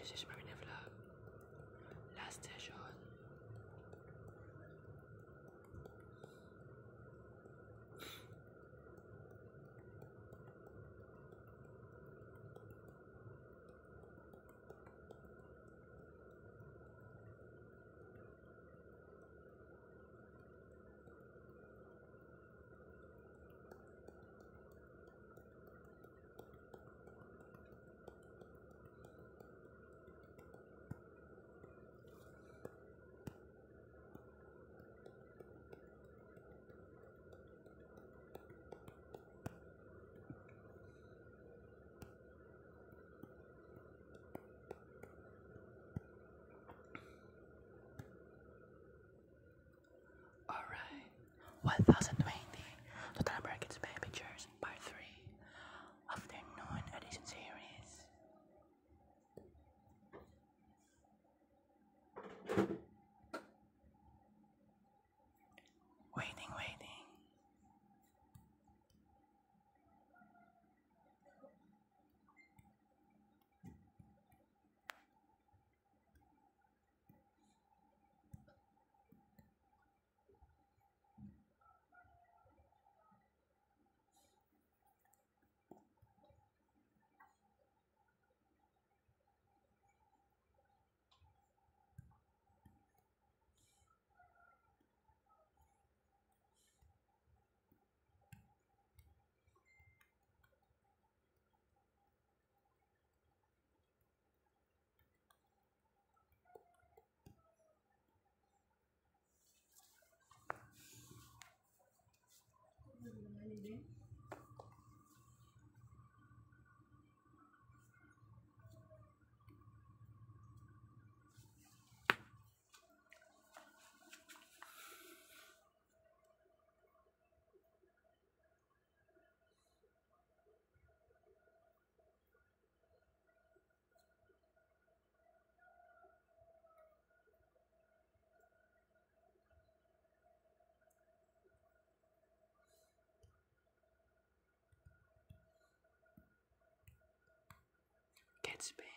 this is Marina Vlog. Last session. Alright. 1020 Total Brackets by Pictures Part 3 Afternoon Edition Series. Waiting. Get Spain.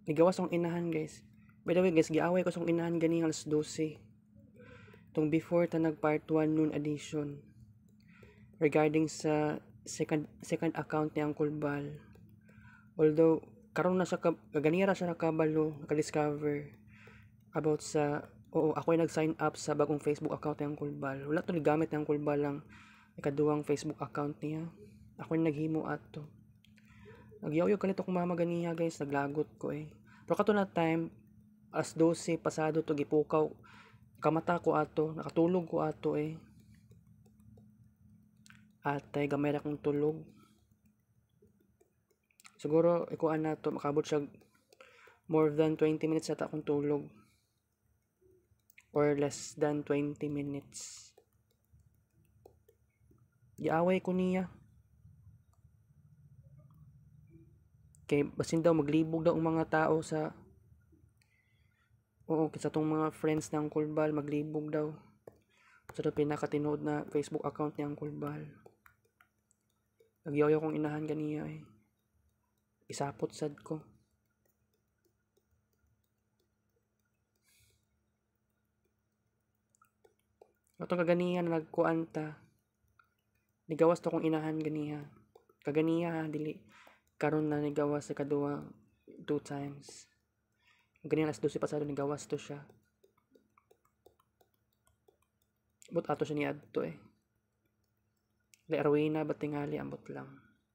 Nigawas akong inahan guys. By the way guys, giaway ko song inahan gani alas 12. Tong before ta nag part 1 noon edition. Regarding sa second account ni Uncle Bal. Although karon na siya ganira siya nakabalo, naka-discover about sa ako ay nag-sign up sa bagong Facebook account ni Uncle Bal. Wala to gamit ni Uncle Bal lang ikaduhang Facebook account niya. Ako yung naghimo ato. Nagyaw-yaw kanito kung mama ganiya guys, naglagot ko eh. Pero kato na time, alas 12 pasado to gipukaw. Kamata ko ato, nakatulog ko ato eh. Atay gamay ra kong tulog. Siguro ikuan na to makabot siya more than 20 minutes ata akong tulog. Or less than 20 minutes. Giaway ko niya. Kay basin daw maglibog daw ang mga tao sa sa tong mga friends ng Uncle Bal maglibog daw. Sa pinakatinood na Facebook account ni Uncle Bal. Nagyaw-yaw kong inahan ganiya eh. Isapot sad ko. Atong kaganiya na nagkuanta. Nigawas to kong inahan ganiya. Kaganiya dili karon na nigawas sa kaduwa 2 times. Ganiya alas 12 pasado nigawas to siya. But ato siya ni adto eh. Di Arwina ba tingali ambot lang.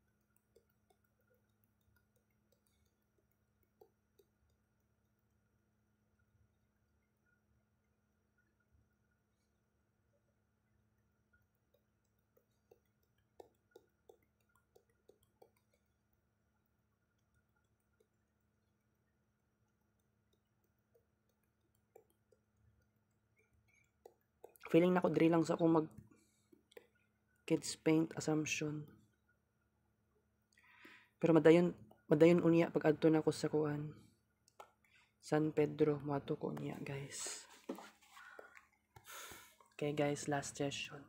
Feeling na ko diri lang sa akong mag kids paint assumption. Pero madayon unya pag adto na ko sa kuan. San Pedro moadto ko unya guys. Okay guys, last session.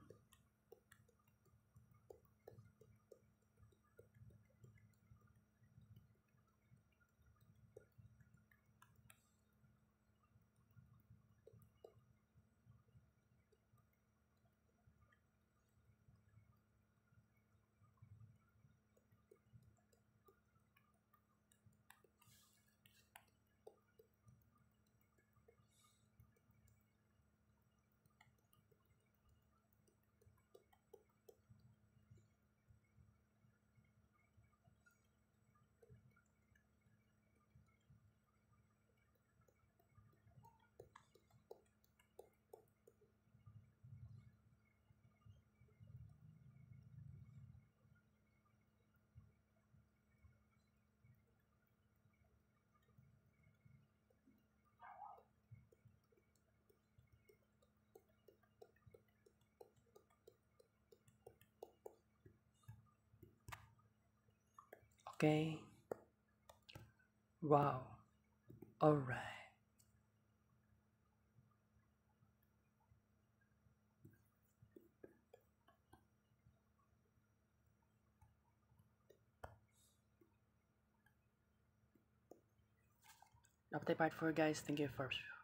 Okay. Wow. Alright. Dapat part 4 guys. Thank you for